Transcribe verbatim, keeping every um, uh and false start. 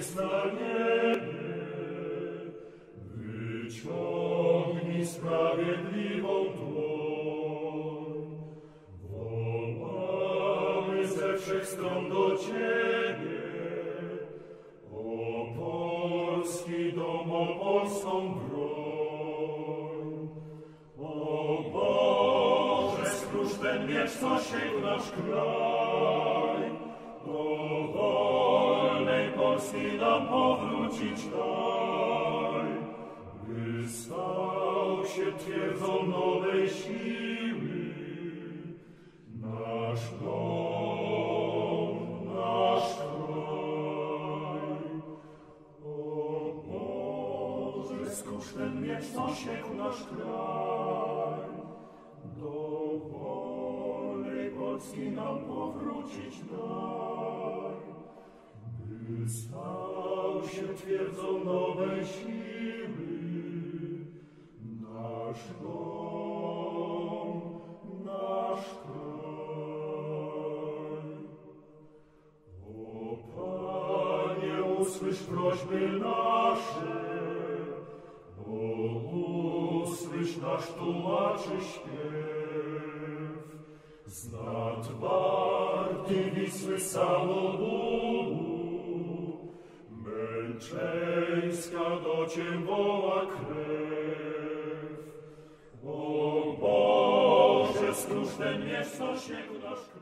jest na niebie, wyciągnij sprawiedliwą dłoń. Wołamy ze wszech stron do Ciebie, o polski dom, o polską broń. O Boże, skróż ten miecz, co sięł nasz kraj, do wolnej Polski nam powrócić daj, by stał się twierdzą nowej siły nasz dom, nasz kraj. O Boże, skróż ten miecz, co siekł nasz kraj, do wolnej Polski nam powrócić daj, by stał się twierdzą nowej siły nasz dom, nasz kraj. O Panie, usłysz prośby nasze, o usłysz nasz tułaczy śpiew, z nad warty Wisły samobólu, męczeńska do Cię woła krew. O Boże, skróż ten miecz, co sięgł nasz